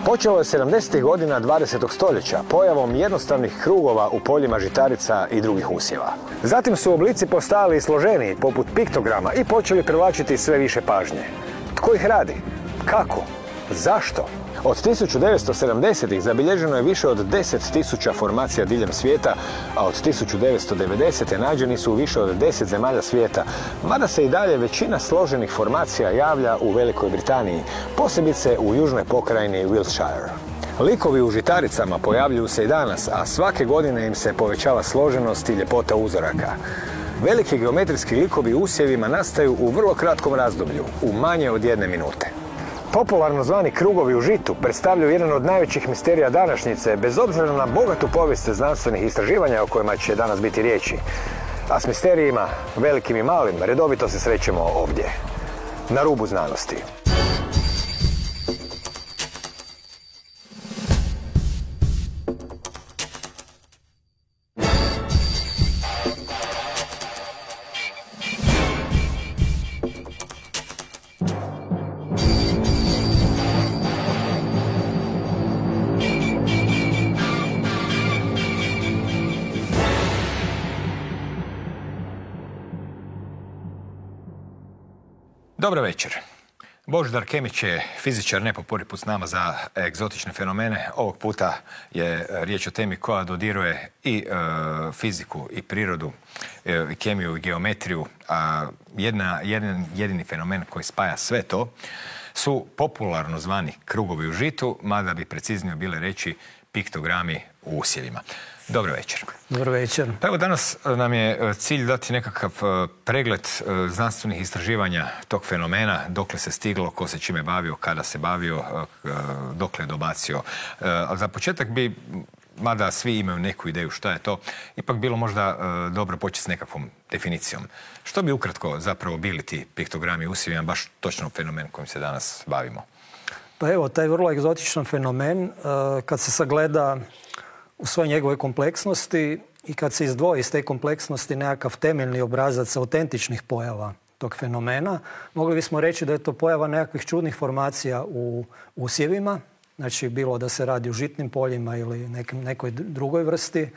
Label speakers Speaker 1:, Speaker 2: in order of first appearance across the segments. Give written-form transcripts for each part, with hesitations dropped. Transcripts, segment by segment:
Speaker 1: Počelo je 70. godina 20. stoljeća pojavom jednostavnih krugova u poljima žitarica i drugih usjeva. Zatim su oblici postajali složeniji, poput piktograma, i počeli privlačiti sve više pažnje. Tko ih radi? Kako? Zašto? Od 1970-ih zabilježeno je više od 10.000 formacija diljem svijeta, a od 1990. nađeni su u više od 10 zemalja svijeta, mada se i dalje većina složenih formacija javlja u Velikoj Britaniji, posebice u južnoj pokrajini Wiltshire. Likovi u žitaricama pojavljuju se i danas, a svake godine im se povećava složenost i ljepota uzoraka. Veliki geometrijski likovi u usjevima nastaju u vrlo kratkom razdoblju, u manje od 1 minute. Popularno zvani krugovi u žitu predstavljaju jedan od najvećih misterija današnjice, bez obzira na bogatu povijest znanstvenih istraživanja o kojima će danas biti riječi. A s misterijima, velikim i malim, redovito se srećemo ovdje, na rubu znanosti.
Speaker 2: Dobro večer. Božidar Kemić je fizičar, ne po prvi put s nama za egzotične fenomene. Ovog puta je riječ o temi koja dodiruje i fiziku, i prirodu, i kemiju, i geometriju. Jedan jedini fenomen koji spaja sve to su popularno zvani krugovi u žitu, mada bi preciznije bile reći piktogrami u usjevima. Dobro večer.
Speaker 3: Dobro večer.
Speaker 2: Pa evo, danas nam je cilj dati nekakav pregled znanstvenih istraživanja tog fenomena, dokle se stiglo, ko se čime bavio, kada se bavio, dokle je dobacio. Za početak bi, mada svi imaju neku ideju šta je to, ipak bilo možda dobro početi s nekakvom definicijom. Što bi ukratko zapravo bili ti piktogrami u usjevima, baš točno fenomen kojim se danas bavimo?
Speaker 3: Pa evo, taj vrlo egzotičan fenomen, kad se sagleda u svoj njegovoj kompleksnosti i kad se izdvoji iz te kompleksnosti nekakav temeljni obrazac autentičnih pojava tog fenomena, mogli bismo reći da je to pojava nekakvih čudnih formacija u usjevima, znači bilo da se radi o žitnim poljima ili nekoj drugoj vrsti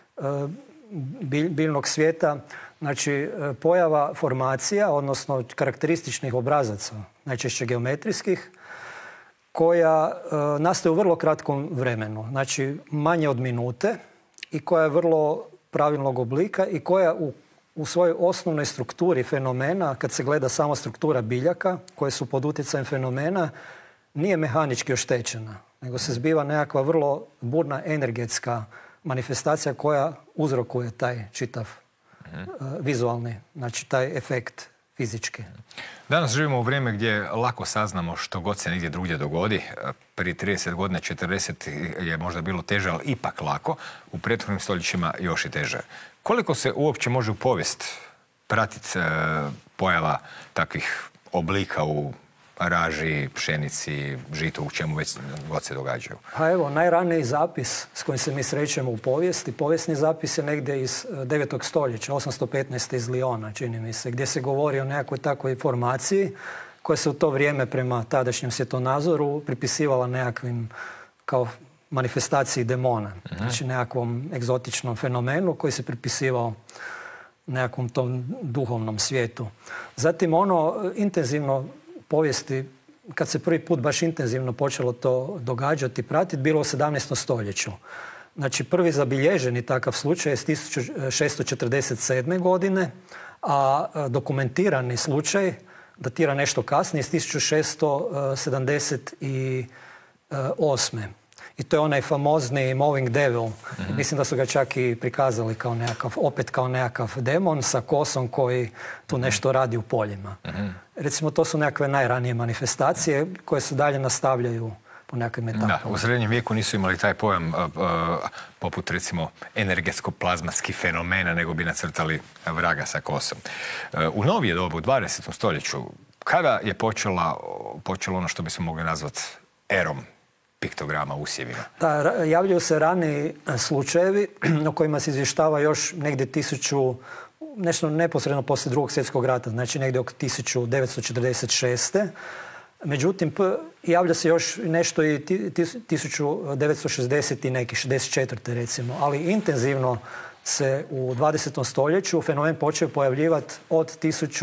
Speaker 3: biljnog svijeta, znači pojava formacija, odnosno karakterističnih obrazaca, najčešće geometrijskih, koja nastaje u vrlo kratkom vremenu, znači manje od minute, i koja je vrlo pravilnog oblika i koja u svojoj osnovnoj strukturi fenomena, kad se gleda sama struktura biljaka koje su pod utjecajem fenomena, nije mehanički oštećena, nego se zbiva nekakva vrlo burna energetska manifestacija koja uzrokuje taj čitav vizualni, znači taj efekt fizički.
Speaker 2: Danas živimo u vrijeme gdje lako saznamo što god se negdje drugdje dogodi. Prije 30 godina, 40 je možda bilo teže, ali ipak lako. U prethodnim stoljećima još i teže. Koliko se uopće može u povijest pratiti pojava takvih oblika u raži, pšenici, žitu, u čemu već god se događaju?
Speaker 3: A evo, najraniji zapis s kojim se mi srećemo u povijesti, povijesni zapis je negdje iz 9. stoljeća, 815. iz Liona, čini mi se, gdje se govori o nekakvoj takvoj formaciji koja se u to vrijeme prema tadašnjem svjetonazoru pripisivala nekakvim kao manifestaciji demona, znači nekakvom egzotičnom fenomenu koji se pripisivao nekakvom tom duhovnom svijetu. Zatim ono intenzivno povijesti, kad se prvi put baš intenzivno počelo to događati, pratiti, bilo u 17. stoljeću. Znači, prvi zabilježeni takav slučaj je iz 1647. godine, a dokumentirani slučaj datira nešto kasnije, iz 1678. I to je onaj famozni Mowing Devil. Mislim da su ga čak i prikazali kao opet kao nekakav demon sa kosom koji tu nešto radi u poljima. Recimo, to su nekakve najranije manifestacije koje se dalje nastavljaju po nekakvim etapama.
Speaker 2: Da, u srednjem vijeku nisu imali taj pojam poput, recimo, energetsko-plazmatskih fenomena, nego bi nacrtali vraga sa kosom. U novije dobu, u 20. stoljeću, kada je počelo ono što bismo mogli nazvati erom piktograma u usjevima?
Speaker 3: Da, javljaju se rani slučajevi o kojima se izvještava još negdje nešto neposredno poslije Drugog svjetskog rata, znači negdje oko 1946. Međutim, javlja se još nešto i 1960. i neki, 64. recimo, ali intenzivno se u 20. stoljeću fenomen počeo pojavljivati od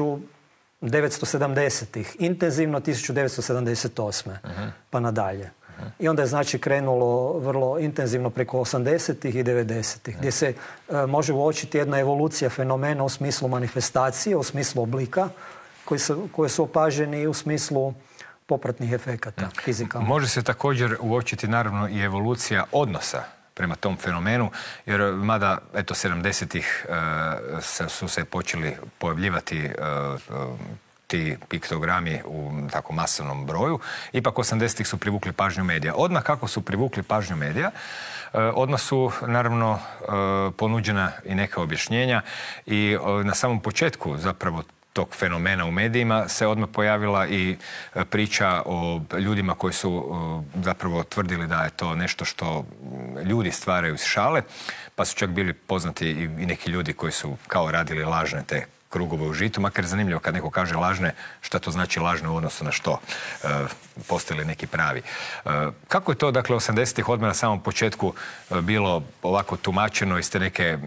Speaker 3: 1970-ih, intenzivno 1978. Pa nadalje. I onda je znači krenulo vrlo intenzivno preko 80-ih i 90-ih, gdje se može uočiti jedna evolucija fenomena u smislu manifestacije, u smislu oblika, koji su opaženi i u smislu popratnih efekata fizikalnih.
Speaker 2: Može se također uočiti naravno i evolucija odnosa prema tom fenomenu, jer mada eto 70-ih su se počeli pojavljivati ti piktogrami u tako masovnom broju, ipak 80-ih su privukli pažnju medija. Odmah kako su privukli pažnju medija, odmah su naravno ponuđena i neka objašnjenja i na samom početku zapravo tog fenomena u medijima se odmah pojavila i priča o ljudima koji su zapravo tvrdili da je to nešto što ljudi stvaraju iz šale, pa su čak bili poznati i neki ljudi koji su kao radili lažne te krugove u žitu, makar je zanimljivo kad neko kaže lažne, šta to znači lažne u odnosu na što postoji li neki pravi. Kako je to, dakle, 80-ih odmah na samom početku bilo ovako tumačeno iz te neke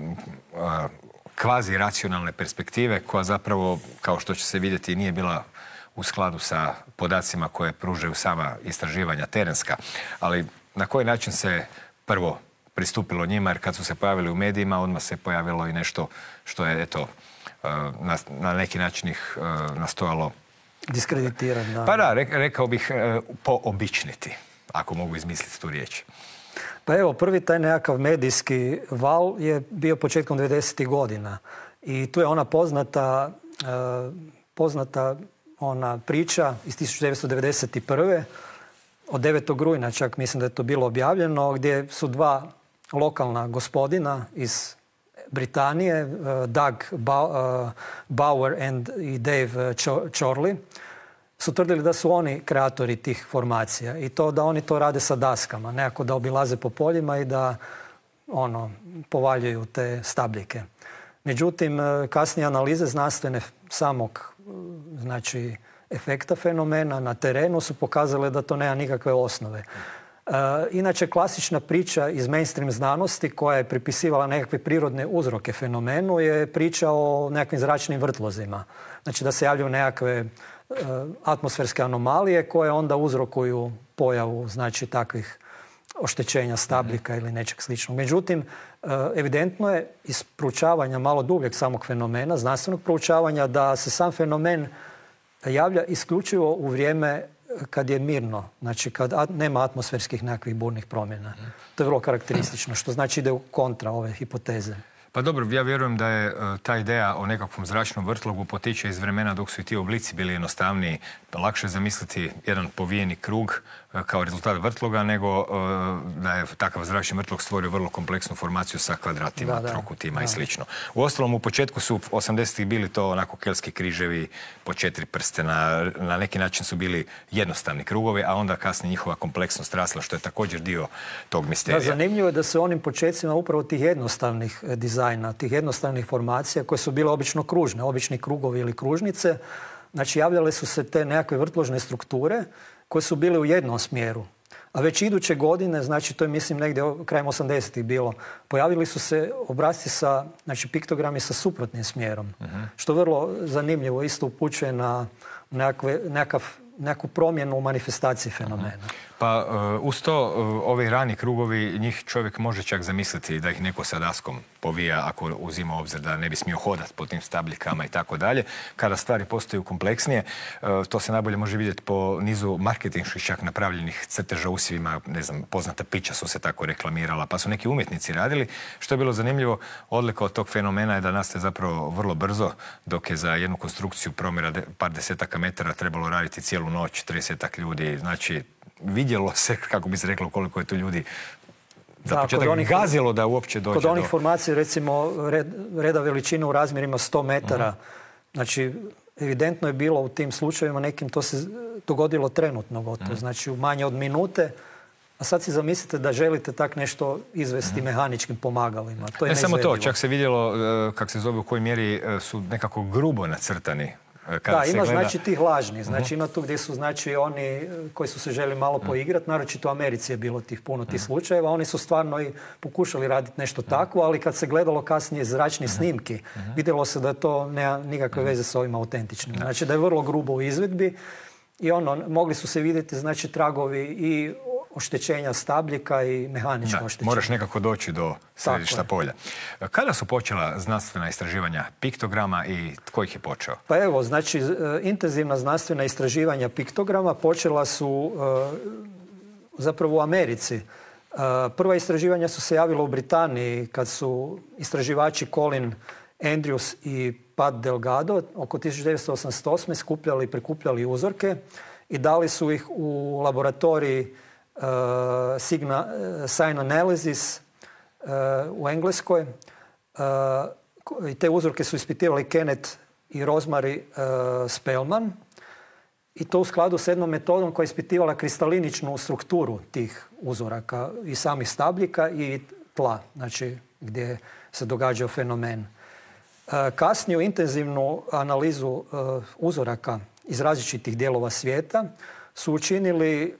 Speaker 2: kvazi racionalne perspektive koja zapravo, kao što će se vidjeti, nije bila u skladu sa podacima koje pružaju sama istraživanja terenska. Ali na koji način se prvo pristupilo njima, jer kad su se pojavili u medijima, odmah se pojavilo i nešto što je, eto, na neki način ih nastojalo
Speaker 3: diskreditirati, da.
Speaker 2: Pa da, rekao bih poobičniti, ako mogu izmisliti tu riječ.
Speaker 3: Pa evo, prvi taj nekakav medijski val je bio početkom 90-ih godina. I tu je ona poznata ona priča iz 1991. od 9. rujna, čak mislim da je to bilo objavljeno, gdje su dva lokalna gospodina iz Britanije, Doug Bauer i Dave Chorley, su tvrdili da su oni kreatori tih formacija i to da oni to rade sa daskama, nekako da obilaze po poljima i da povaljuju te stabljike. Međutim, kasnije analize znanstvene samog znači efekta fenomena na terenu su pokazale da to nema nikakve osnove. Inače, klasična priča iz mainstream znanosti koja je pripisivala nekakve prirodne uzroke fenomenu je priča o nekakvim zračnim vrtlozima. Znači da se javljaju nekakve atmosferske anomalije koje onda uzrokuju pojavu znači takvih oštećenja stabljika ili nečeg sličnog. Međutim, evidentno je iz proučavanja malo dubljeg samog fenomena, znanstvenog proučavanja, da se sam fenomen javlja isključivo u vrijeme kad je mirno, znači kad nema atmosferskih nekakvih burnih promjena. To je vrlo karakteristično, što znači ide u kontra ove hipoteze.
Speaker 2: Pa dobro, ja vjerujem da je ta ideja o nekakvom zračnom vrtlogu potiče iz vremena dok su i ti oblici bili jednostavniji. Lakše je zamisliti jedan povijeni krug kao rezultat vrtloga nego da je takav zračni vrtlog stvorio vrlo kompleksnu formaciju sa kvadratima, trokutima i slično. Uostalom, u početku su 80-ih bili to onako kelski križevi po 4 prstena. Na neki način su bili jednostavni krugovi, a onda kasnije njihova kompleksnost rasla, što je također dio tog misterija.
Speaker 3: Da, zanimljivo je da se onim početcima upravo tih jednostavnih dizajna, tih jednostavnih formacija koje su bile obično kružne, obični krugovi ili kružnice, znači javljale su se te nekakve vrtložne strukture koje su bile u jednom smjeru. A već iduće godine, znači to je mislim negdje krajem 80-ih bilo, pojavili su se obrasci sa, znači piktogrami sa suprotnim smjerom. Što vrlo zanimljivo isto upućuje na nekakvu promjenu u manifestaciji fenomena.
Speaker 2: Pa uz to, ovi rani krugovi, njih čovjek može čak zamisliti da ih neko sa daskom povija ako uzima obzir da ne bi smio hodati po tim stabljikama i tako dalje. Kada stvari postaju kompleksnije, to se najbolje može vidjeti po nizu marketinških čak napravljenih crteža usjevima, ne znam, poznata pića su se tako reklamirala, pa su neki umjetnici radili. Što je bilo zanimljivo, odlika od tog fenomena je da nastaje zapravo vrlo brzo, dok je za jednu konstrukciju promjera par desetaka metara trebalo raditi cijelu noć, 30 ljudi, znači vidjelo se, kako bi se reklo, koliko je to ljudi za početak gazilo da uopće dođe do...
Speaker 3: Kod onih formacija, recimo, reda veličine u razmjerima 100 metara, znači, evidentno je bilo u tim slučajevima nekim, to se dogodilo trenutno gotovo, znači u manje od minute, a sad si zamislite da želite tak nešto izvesti mehaničkim pomagalima. To je
Speaker 2: ne samo to, čak se vidjelo, kako se zove, u kojoj mjeri su nekako grubo nacrtani
Speaker 3: Da, ima znači tih lažnih. Znači ima tu gdje su znači oni koji su se želi malo poigrati, naročito u Americi je bilo puno tih slučajeva. Oni su stvarno i pokušali raditi nešto takvo, ali kad se gledalo kasnije zračne snimki, vidjelo se da to nema nikakve veze s ovim autentičnim. Znači da je vrlo grubo u izvedbi i mogli su se vidjeti znači tragovi i oštećenja stabljika i mehanička oštećenja.
Speaker 2: Moraš nekako doći do središta polja. Kada su počela znanstvena istraživanja piktograma i tko ih je počeo?
Speaker 3: Pa evo, znači, intenzivna znanstvena istraživanja piktograma počela su zapravo u Americi. Prva istraživanja su se javila u Britaniji kad su istraživači Colin Andrews i Pat Delgado oko 1988. skupljali i prikupljali uzorke i dali su ih u laboratoriji Sign Analysis u Engleskoj. I te uzorke su ispitivali Kenneth i Rosemary Spellman i to u skladu s jednom metodom koja je ispitivala kristaliničnu strukturu tih uzoraka i samih stabljika i tla, znači gdje se događao fenomen. Kasniju intenzivnu analizu uzoraka iz različitih dijelova svijeta su učinili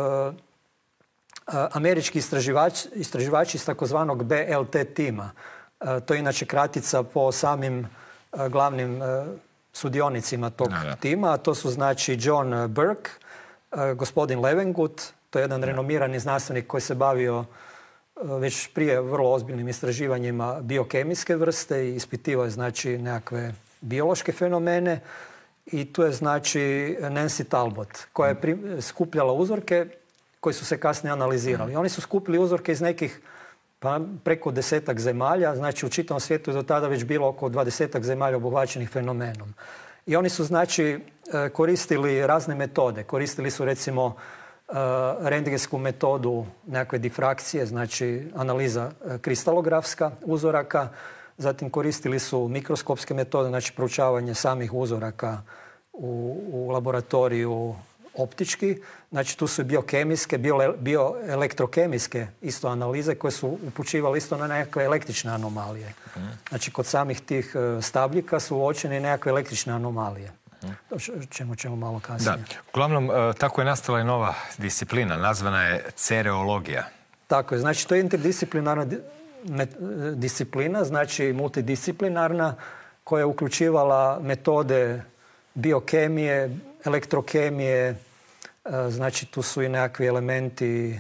Speaker 3: američki istraživači iz takozvanog BLT tima. To je inače kratica po samim glavnim sudionicima tog tima. A to su znači John Burke, gospodin Levengood, to je jedan renomirani znanstvenik koji se bavio već prije vrlo ozbiljnim istraživanjima biokemijske vrste i ispitivao je znači nekakve biološke fenomene. I tu je znači Nancy Talbot koja je skupljala uzorke koji su se kasnije analizirali. Oni su skupili uzorke iz nekih preko 10-ak zemalja, znači u čitavom svijetu je do tada već bilo oko 20-ak zemalja obuhvaćenih fenomenom. I oni su znači koristili razne metode. Koristili su recimo rentgensku metodu nekakve difrakcije, znači analiza kristalografska uzoraka. Zatim koristili su mikroskopske metode, znači proučavanje samih uzoraka u laboratoriju optički. Znači tu su biokemijske, bioelektrokemijske isto analize koje su upućivali isto na nekakve električne anomalije. Znači kod samih tih stabljika su uočene nekakve električne anomalije. O čemu ćemo malo kasnije.
Speaker 2: Da. Uglavnom, tako je nastala i nova disciplina, nazvana je cereologija.
Speaker 3: Tako je, znači to je interdisciplinarna disciplina, znači multidisciplinarna, koja je uključivala metode biokemije, elektrokemije, znači tu su i nekakvi elementi,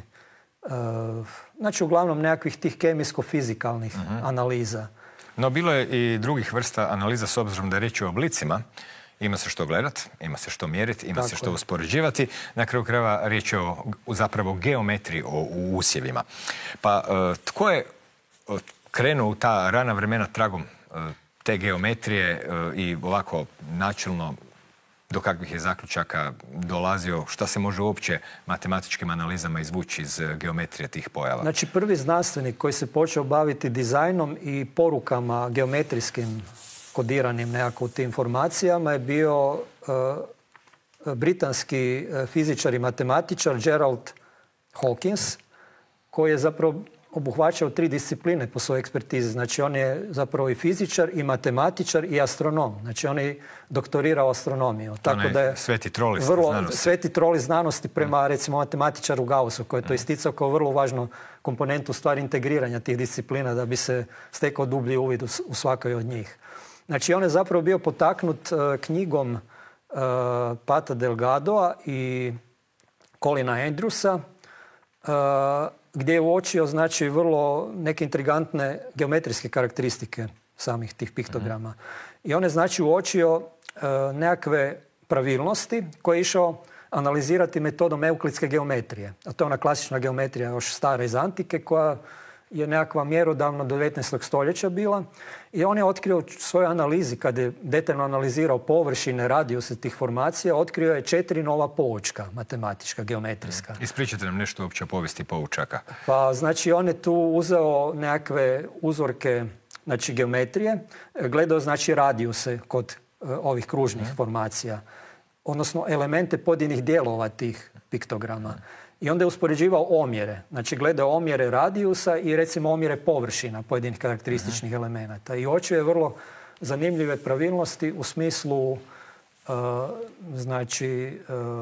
Speaker 3: znači uglavnom nekakvih tih kemijsko-fizikalnih analiza.
Speaker 2: No bilo je i drugih vrsta analiza s obzirom da je riječ o oblicima. Ima se što gledati, ima se što mjeriti, ima se što uspoređivati. Na kraju krajeva riječ je o zapravo geometriji, u usjevima. Pa tko je krenuo u ta rana vremena tragom te geometrije i ovako načelno do kakvih je zaključaka dolazio, šta se može uopće matematičkim analizama izvući iz geometrije tih pojava?
Speaker 3: Znači prvi znanstvenik koji se počeo baviti dizajnom i porukama geometrijskim kodiranim nekako u tim informacijama je bio britanski fizičar i matematičar Gerald Hawkins, koji je zapravo obuhvaćao 3 discipline po svojoj ekspertizi. Znači on je zapravo i fizičar, i matematičar, i astronom. Znači on je doktorirao astronomiju.
Speaker 2: Tako da je sveti troli znanosti.
Speaker 3: Sveti troli znanosti prema recimo matematičaru Gaussu, koji je to isticao kao vrlo važnu komponentu stvari integriranja tih disciplina da bi se stekao dublji uvid u svakoj od njih. Znači on je zapravo bio potaknut knjigom Pata Delgadoa i Colina Andrewsa, gdje je uočio znači vrlo neke intrigantne geometrijske karakteristike samih tih piktograma. I on je znači uočio nekakve pravilnosti koje je išao analizirati metodom euklidske geometrije. A to je ona klasična geometrija još stara iz antike koja je nekakva mjerodavno do 19. stoljeća bila. I on je otkrio u svojoj analizi, kad je detaljno analizirao površine, radijuse tih formacija, otkrio je 4 nova poučka, matematička, geometrijska.
Speaker 2: Ispričajte nam nešto uopće o povijesti poučaka.
Speaker 3: Pa, znači, on je tu uzeo nekakve uzorke, znači, geometrije, gledao, znači, radijuse kod ovih kružnih formacija, odnosno elemente pojedinih dijelova tih piktograma. I onda je uspoređivao omjere. Znači, gledao omjere radijusa i recimo omjere površina pojedinih karakterističnih elemenata. I uočio je vrlo zanimljive pravilnosti u smislu znači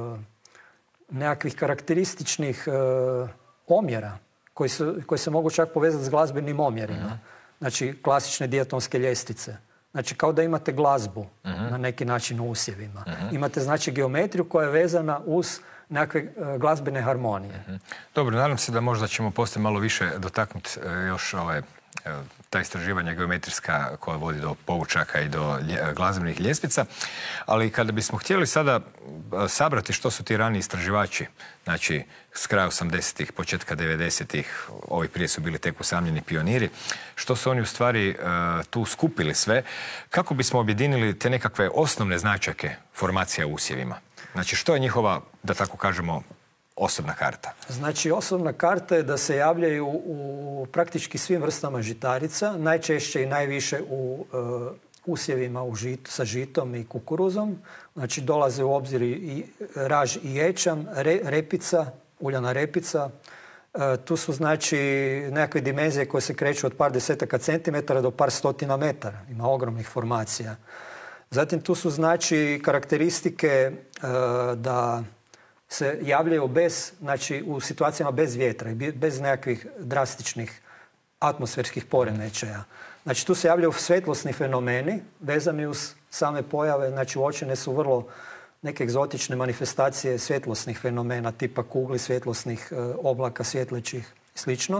Speaker 3: nekakvih karakterističnih omjera koji se mogu čak povezati s glazbenim omjerima. Znači klasične dijatonske ljestvice. Znači kao da imate glazbu na neki način u usjevima. Imate znači geometriju koja je vezana uz nekakve glazbene harmonije.
Speaker 2: Dobro, nadam se da možda ćemo poslije malo više dotaknuti još ta istraživanja geometrijska koja vodi do povučaka i do glazbenih ljestvica. Ali kada bismo htjeli sada sabrati što su ti rani istraživači, znači s kraja 80-ih, početka 90-ih, ovi prije su bili tek usamljeni pioniri, što su oni u stvari tu skupili sve, kako bismo objedinili te nekakve osnovne značajke formacija u usjevima? Znači što je njihova, da tako kažemo, osobna karta? Znači,
Speaker 3: osobna karta je da se javljaju u praktički svim vrstama žitarica, najčešće i najviše u usjevima sa žitom i kukuruzom. Znači, dolaze u obzir i raž i ječam, repica, uljana repica. Tu su, znači, nekakve dimenzije koje se kreću od par desetaka centimetara do par stotina metara. Ima ogromnih formacija. Zatim, tu su, znači, karakteristike da se javljaju u situacijama bez vjetra i bez nekakvih drastičnih atmosferskih poremećaja. Znači tu se javljaju svjetlosni fenomeni vezani uz same pojave, znači uočene su vrlo neke egzotične manifestacije svjetlosnih fenomena tipa kugli, svjetlosnih oblaka, svjetlećih i slično.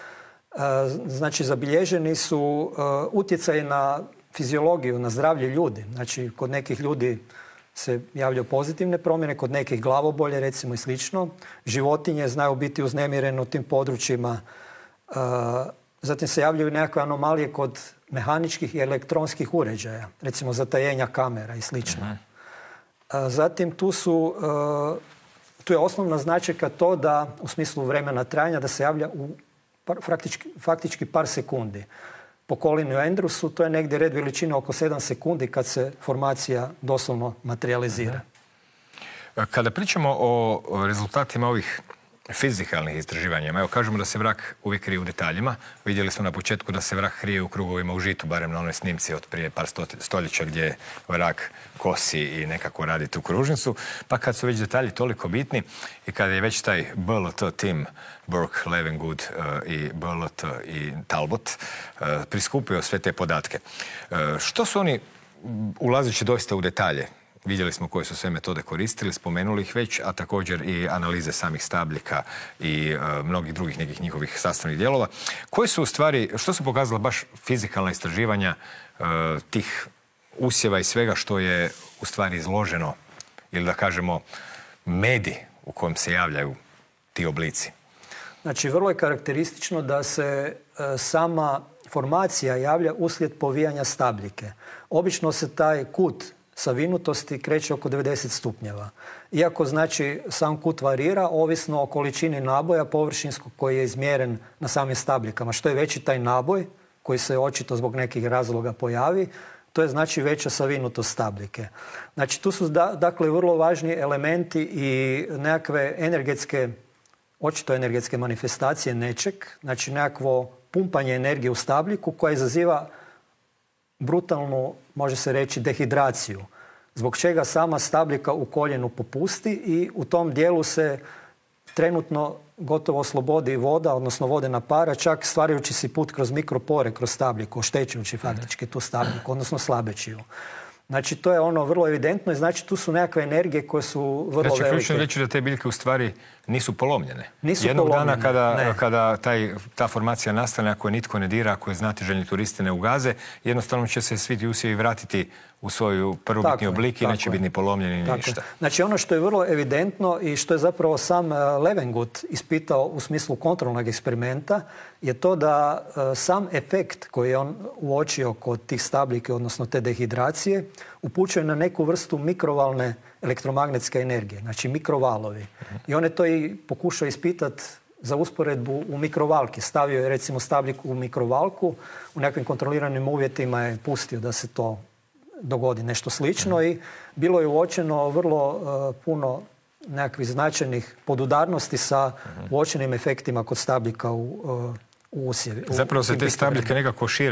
Speaker 3: Znači zabilježeni su utjecaji na fiziologiju, na zdravlje ljudi. Znači kod nekih ljudi se javljaju pozitivne promjene, kod nekih glavobolje recimo i slično. Životinje znaju biti uznemirene u tim područjima. Zatim se javljaju nekakve anomalije kod mehaničkih i elektronskih uređaja, recimo zatajenja kamera i slično. Zatim tu je osnovna značajka to da u smislu vremena trajanja da se javlja u faktički par sekundi. Po Colinu Andrewsu to je negdje red veličine oko 7 sekundi kad se formacija doslovno materializira.
Speaker 2: Kada pričamo o rezultatima ovih fizikalnih istraživanja, evo kažemo da se vrak uvijek krije u detaljima. Vidjeli smo na početku da se vrak krije u krugovima u žitu, barem na onoj snimci od prije par stoljeća gdje vrak kosi i nekako radi tu kružnicu. Pa kad su već detalji toliko bitni i kada je već taj BLT tim, Burke, Levengood i BLT i Talbot, priskupio sve te podatke. Što su oni, ulazeći doista u detalje, vidjeli smo koje su sve metode koristili, spomenuli ih već, a također i analize samih stabljika i mnogih drugih nekih njihovih sastavnih dijelova. Koji su u stvari, što su pokazala baš fizikalna istraživanja tih usjeva i svega što je u stvari izloženo, ili da kažemo medij u kojem se javljaju ti oblici?
Speaker 3: Znači, vrlo je karakteristično da se sama formacija javlja uslijed povijanja stabljike. Obično se taj kut savinutosti kreće oko 90 stupnjeva. Iako, znači, sam kut varira, ovisno o količini naboja površinskog koji je izmjeren na samim stabljikama. Što je veći taj naboj, koji se očito zbog nekih razloga pojavi, to je, znači, veća savinutost stabljike. Znači, tu su, dakle, vrlo važni elementi i nekakve očito energetske manifestacije nečeg, znači nekakvo pumpanje energije u stabljiku koja izaziva brutalnu, može se reći, dehidraciju, zbog čega sama stabljika u koljenu popusti i u tom dijelu se trenutno gotovo oslobodi voda, odnosno vodena para, čak stvarajući si put kroz mikropore, kroz stabljiku, oštećujući faktički tu stabljiku, odnosno slabeći ju. Znači, to je ono vrlo evidentno i znači tu su nekakve energije koje su vrlo velike.
Speaker 2: Znači, ključno reći da te biljke u stvari nisu polomljene.
Speaker 3: Jednog
Speaker 2: dana kada ta formacija nastane, ako je nitko ne dira, ako je znatiželjni turisti ne ugaze, jednostavno će se svi ti usjevi vratiti u svoju prvobitni oblik i neće biti ni polomljeni ni ništa.
Speaker 3: Znači, ono što je vrlo evidentno i što je zapravo sam Levengood ispitao u smislu kontrolnog eksperimenta je to da sam efekt koji je on uočio kod tih stabljike, odnosno te dehidracije, upućuje na neku vrstu mikrovalne elektromagnetske energije, znači mikrovalovi. I on je to i pokušao ispitati za usporedbu u mikrovalki. Stavio je recimo stabljiku u mikrovalku, u nekakvim kontroliranim uvjetima je pustio da se to dogodi nešto slično i bilo je uočeno vrlo puno nekakvih značajnih podudarnosti sa uočenim efektima kod stabljika u usjevi.
Speaker 2: Zapravo se te stabljike nekako šire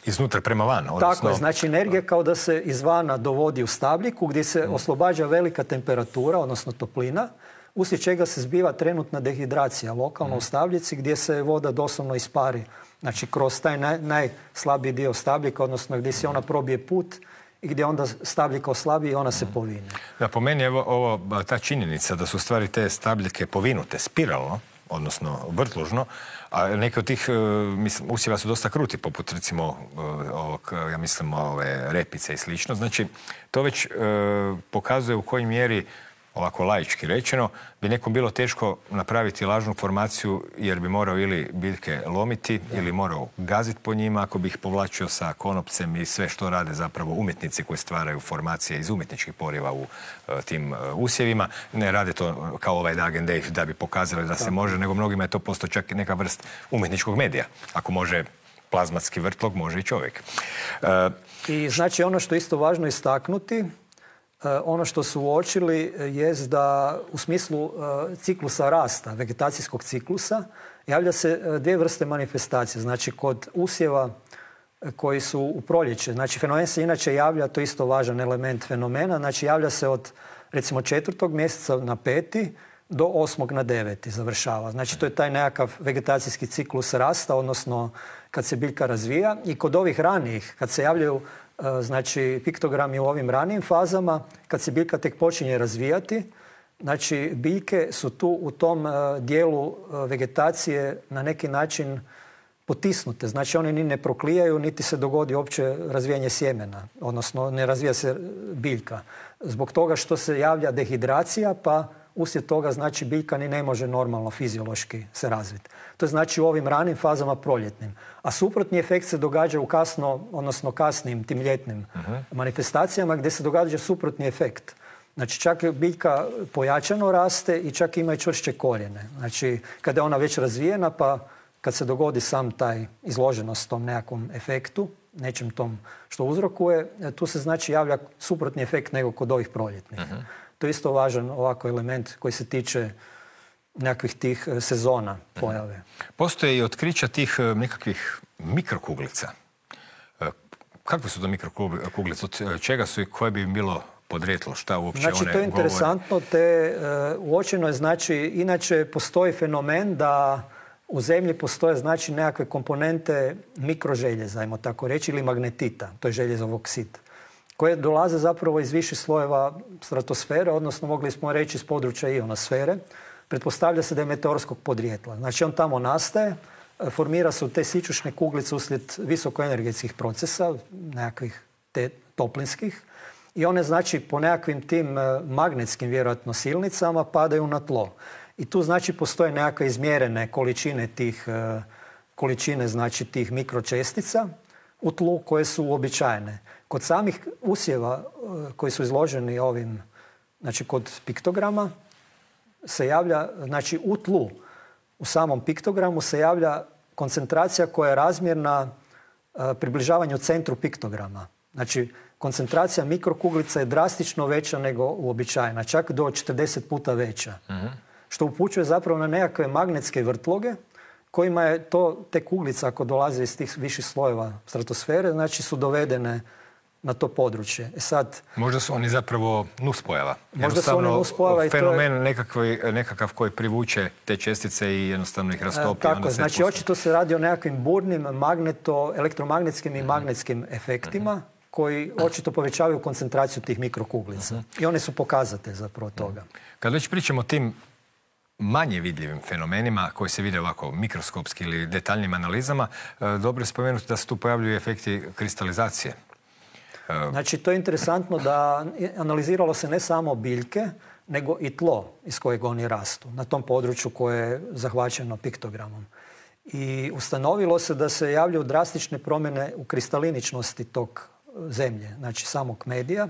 Speaker 2: Iznutra prema van.
Speaker 3: Tako je, znači energija kao da se izvana dovodi u stabljiku gdje se oslobađa velika temperatura, odnosno toplina, uslijed čega se zbiva trenutna dehidracija lokalno u stabljici gdje se voda doslovno ispari. Znači kroz taj najslabiji dio stabljika, odnosno gdje se ona probije put i gdje onda stabljika oslabi i ona se povine.
Speaker 2: Da, po meni je ta činjenica da su stvari te stabljike povinute spiralno, odnosno vrtlužno, a neke od tih usjeva su dosta kruti, poput recimo ja mislim ove repice i slično. Znači, to već pokazuje u kojoj mjeri, ovako laički rečeno, bi nekom bilo teško napraviti lažnu formaciju jer bi morao ili biljke lomiti ili morao gaziti po njima ako bi ih povlačio sa konopcem i sve što rade zapravo umjetnici koji stvaraju formacije iz umjetničkih poriva u tim usjevima. Ne rade to kao ovaj Dagen Dave da bi pokazali da se može, nego mnogima je to postao čak i neka vrst umjetničkog medija. Ako može plazmatski vrtlog, može i čovjek.
Speaker 3: I znači ono što je isto važno istaknuti, ono što su uočili jest da u smislu ciklusa rasta, vegetacijskog ciklusa, javlja se dvije vrste manifestacije. Znači kod usjeva koji su u proljeće, znači fenomen se inače javlja, to je isto važan element fenomena, znači javlja se od recimo 4. mjeseca na 5. do 8. na 9. završava. Znači to je taj nekakav vegetacijski ciklus rasta, odnosno kad se biljka razvija i kod ovih ranijih, kad se javljaju znači piktogrami u ovim ranijim fazama, kad se biljka tek počinje razvijati, znači biljke su tu u tom dijelu vegetacije na neki način potisnute. Znači one ni ne proklijaju, niti se dogodi uopće razvijanje sjemena, odnosno ne razvija se biljka. Zbog toga što se javlja dehidracija, pa uslijed toga znači biljka ni ne može normalno fiziološki se razviti. To je znači u ovim ranim fazama proljetnim. A suprotni efekt se događa u kasnim tim ljetnim manifestacijama gdje se događa suprotni efekt. Znači čak biljka pojačano raste i čak ima i čvršće korijene. Znači kada je ona već razvijena, pa kad se dogodi sam taj izloženost tom nekakvom efektu, nečem tom što uzrokuje, tu se znači javlja suprotni efekt nego kod ovih proljetnih. To je isto važan ovako element koji se tiče nekakvih tih sezona pojave.
Speaker 2: Postoje i otkrića tih nekakvih mikrokuglica. Kakve su to mikrokuglice? Od čega su i koje bi im bilo podrijetlo? Šta uopće one govore?
Speaker 3: Znači to je interesantno. Uočeno je, znači, inače postoji fenomen da u zemlji postoje znači nekakve komponente mikroželjeza, ajmo tako reći, ili magnetita, to je željezov oksid, koje dolaze zapravo iz viših slojeva stratosfere, odnosno mogli smo reći iz područja ionosfere. Pretpostavlja se da je meteorskog podrijetla. Znači on tamo nastaje, formira se u te sićušne kuglice uslijed visokoenergetskih procesa, nekakvih toplinskih, i one znači po nekakvim tim magnetskim vjerojatno silnicama padaju na tlo. I tu znači postoje nekakve izmjerene količine znači tih mikročestica u tlu koje su uobičajene. Kod samih usjeva koji su izloženi ovim, znači kod piktograma, se javlja, znači u tlu, u samom piktogramu se javlja koncentracija koja je razmjerna približavanju centru piktograma. Znači, koncentracija mikrokuglica je drastično veća nego uobičajena, čak do 40 puta veća. Što upućuje zapravo na nekakve magnetske vrtloge kojima je te kuglice, ako dolaze iz tih viših slojeva stratosfere, znači su dovedene na to područje. Sad,
Speaker 2: možda su oni zapravo nuspojava.
Speaker 3: Možda su oni nuspojava.
Speaker 2: Fenomen nekakav koji privuče te čestice i jednostavno ih rastopi.
Speaker 3: Tako, znači očito se radi o nekakvim burnim elektromagnetskim i magnetskim efektima koji očito povećavaju koncentraciju tih mikrokuglica. I one su pokazatelj zapravo toga.
Speaker 2: Kad već pričamo o tim manje vidljivim fenomenima koji se vide ovako mikroskopski ili detaljnim analizama, dobro je spomenuti da se tu pojavljuju efekti kristalizacije.
Speaker 3: Znači, to je interesantno da analiziralo se ne samo biljke, nego i tlo iz kojeg oni rastu, na tom području koje je zahvaćeno piktogramom. I ustanovilo se da se javljaju drastične promjene u kristaliničnosti tog zemlje, znači samog medija,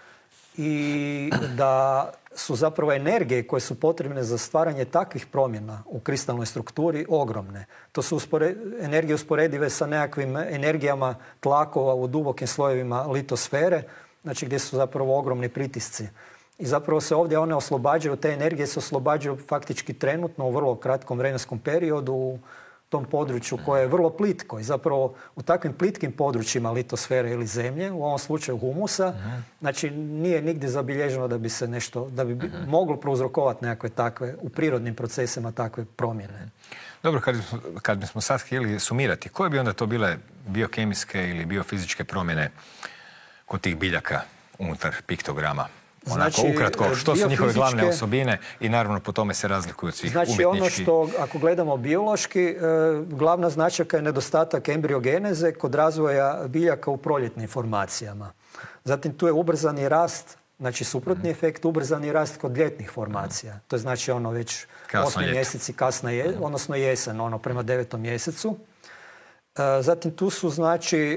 Speaker 3: i da su zapravo energije koje su potrebne za stvaranje takvih promjena u kristalnoj strukturi ogromne. To su energije usporedive sa nekakvim energijama tlakova u dubokim slojevima litosfere, znači gdje su zapravo ogromni pritisci. I zapravo se ovdje one oslobađaju, te energije se oslobađaju faktički trenutno u vrlo kratkom vremenskom periodu, tom području koje je vrlo plitko i zapravo u takvim plitkim područjima litosfere ili zemlje, u ovom slučaju humusa, znači nije nigdje zabilježeno da bi se nešto, da bi moglo prouzrokovati nekakve takve, u prirodnim procesima takve promjene.
Speaker 2: Dobro, kad bismo sad htjeli sumirati, koje bi onda to bile biokemijske ili biofizičke promjene kod tih biljaka unutar piktograma? Onako, ukratko, što su njihove glavne osobine i naravno po tome se razlikuju od svih umjetničkih.
Speaker 3: Znači ono što, ako gledamo biološki, glavna značajka je nedostatak embriogeneze kod razvoja biljaka u proljetnim formacijama. Zatim tu je ubrzani rast, znači suprotni efekt, ubrzani rast kod ljetnih formacija. To je znači ono već 8. mjeseci, odnosno jesen, ono prema 9. mjesecu. Zatim tu su znači